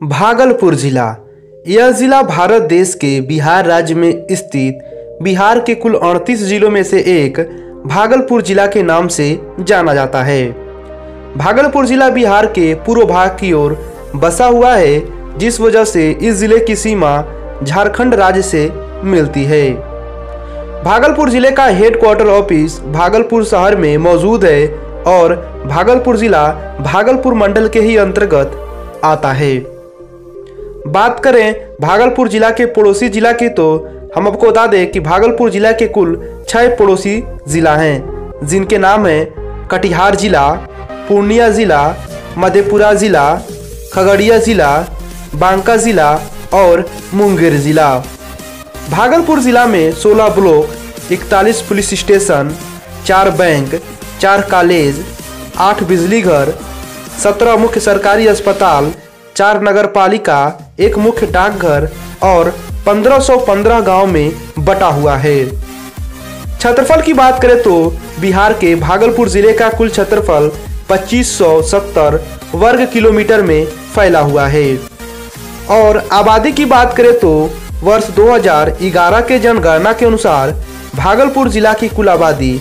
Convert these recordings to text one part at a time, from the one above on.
भागलपुर जिला। यह जिला भारत देश के बिहार राज्य में स्थित बिहार के कुल 38 जिलों में से एक भागलपुर जिला के नाम से जाना जाता है। भागलपुर जिला बिहार के पूर्व भाग की ओर बसा हुआ है, जिस वजह से इस जिले की सीमा झारखंड राज्य से मिलती है। भागलपुर जिले का हेडक्वार्टर ऑफिस भागलपुर शहर में मौजूद है और भागलपुर जिला भागलपुर मंडल के ही अंतर्गत आता है। बात करें भागलपुर जिला के पड़ोसी जिला की, तो हम आपको बता दें कि भागलपुर जिला के कुल 6 पड़ोसी जिला हैं, जिनके नाम हैं कटिहार जिला, पूर्णिया जिला, मधेपुरा जिला, खगड़िया जिला, बांका जिला और मुंगेर जिला। भागलपुर जिला में 16 block, 41 police station, 4 bank, 4 college, 8 बिजली घर, 17 मुख्य सरकारी अस्पताल, 4 नगर पालिका, 1 मुख्य डाकघर और 1515 गांव में बटा हुआ है। क्षेत्रफल की बात करें तो बिहार के भागलपुर जिले का कुल क्षेत्रफल 2570 वर्ग किलोमीटर में फैला हुआ है और आबादी की बात करें तो वर्ष 2011 के जनगणना के अनुसार भागलपुर जिला की कुल आबादी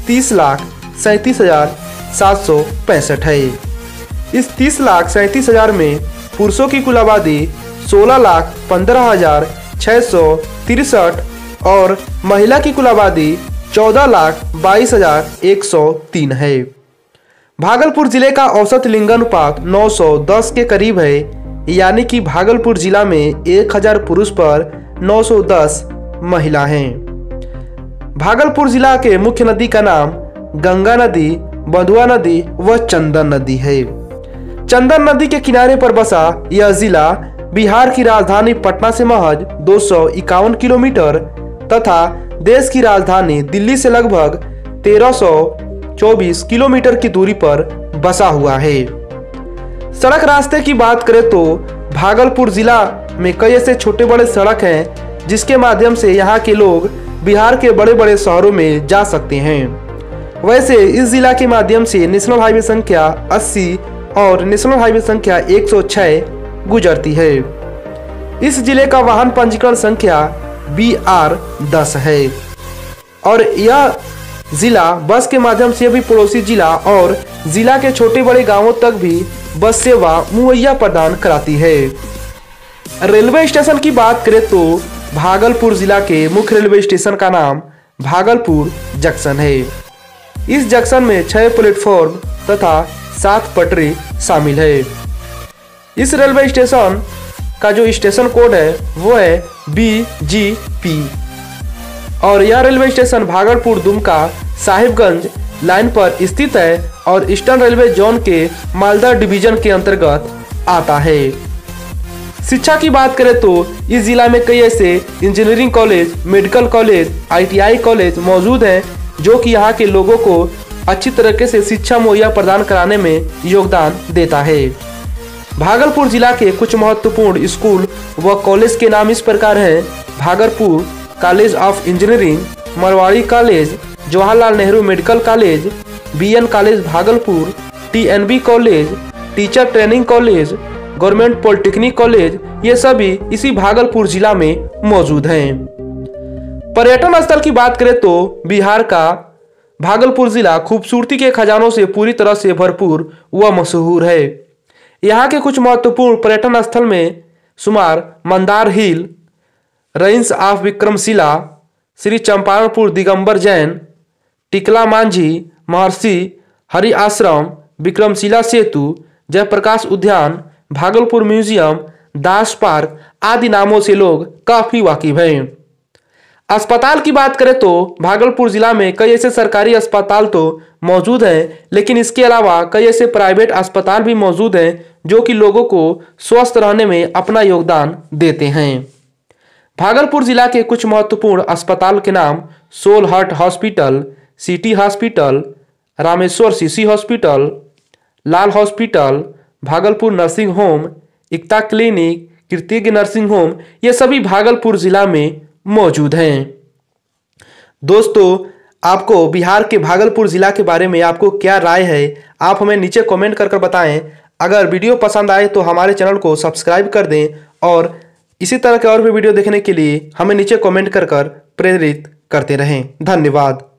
30,37,765 है। इस 30,37,000 में पुरुषों की कुल आबादी 16,15,663 और महिला की कुल आबादी 14,22,103 है। भागलपुर जिले का औसत लिंगानुपात 910 के करीब है, यानी कि भागलपुर जिला में 1000 पुरुष पर 910 महिला हैं। भागलपुर जिला के मुख्य नदी का नाम गंगा नदी, बंधुआ नदी व चंदन नदी है। चंदन नदी के किनारे पर बसा यह जिला बिहार की राजधानी पटना से महज 251 किलोमीटर तथा देश की राजधानी दिल्ली से लगभग 1324 किलोमीटर की दूरी पर बसा हुआ है। सड़क रास्ते की बात करें तो भागलपुर जिला में कई ऐसे छोटे बड़े सड़क हैं, जिसके माध्यम से यहाँ के लोग बिहार के बड़े बड़े शहरों में जा सकते हैं। वैसे इस जिला के माध्यम से नेशनल हाईवे संख्या 80 और नेशनल हाईवे संख्या 106 गुजरती है। इस जिले का वाहन पंजीकरण संख्या BR10 है और यह जिला बस के माध्यम से भी पड़ोसी जिला और जिला के छोटे बड़े गांवों तक भी बस सेवा मुहैया प्रदान कराती है। रेलवे स्टेशन की बात करें तो भागलपुर जिला के मुख्य रेलवे स्टेशन का नाम भागलपुर जंक्शन है। इस जंक्शन में 6 प्लेटफॉर्म तथा 7 पटरी शामिल है। इस रेलवे स्टेशन का जो स्टेशन कोड है वो है BGP और यह railway station Bhagalpur Dumka Sahibganj line पर स्थित है और ईस्टर्न रेलवे जोन के मालदा डिवीजन के अंतर्गत आता है। शिक्षा की बात करें तो इस जिला में कई ऐसे engineering college, medical college, ITI college मौजूद हैं, जो कि यहाँ के लोगों को अच्छी तरीके से शिक्षा मुहैया प्रदान कराने में योगदान देता है। भागलपुर जिला के कुछ महत्वपूर्ण स्कूल व कॉलेज के नाम इस प्रकार हैं: Bhagalpur college of engineering, Marwari college, Jawaharlal Nehru medical college, BN college Bhagalpur, TNB college, teacher training college, government polytechnic college, ये सभी इसी भागलपुर जिला में मौजूद हैं। पर्यटन स्थल की बात करें तो बिहार का भागलपुर जिला खूबसूरती के खजानों से पूरी तरह से भरपूर व मशहूर है। यहाँ के कुछ महत्वपूर्ण पर्यटन स्थल में शुमार Mandar hill, range of Vikramshila, Shri Champaranpur Digambar Jain, Tikla Manjhi, महर्षि हरि आश्रम, विक्रमशिला सेतु, जयप्रकाश उद्यान, भागलपुर म्यूजियम, दास पार्क आदि नामों से लोग काफी वाकिफ हैं। अस्पताल की बात करें तो भागलपुर जिला में कई ऐसे सरकारी अस्पताल तो मौजूद हैं, लेकिन इसके अलावा कई ऐसे प्राइवेट अस्पताल भी मौजूद हैं, जो कि लोगों को स्वस्थ रहने में अपना योगदान देते हैं। भागलपुर जिला के कुछ महत्वपूर्ण अस्पताल के नाम सोलहट hospital, city hospital, Rameshwar CC hospital, Lal hospital, Bhagalpur nursing home, Ekta clinic, Kritagya nursing home, ये सभी भागलपुर जिला में मौजूद हैं। दोस्तों, आपको बिहार के भागलपुर जिला के बारे में आपको क्या राय है, आप हमें नीचे कमेंट कर बताएं। अगर वीडियो पसंद आए तो हमारे चैनल को सब्सक्राइब कर दें और इसी तरह के और भी वीडियो देखने के लिए हमें नीचे कमेंट कर प्रेरित करते रहें। धन्यवाद।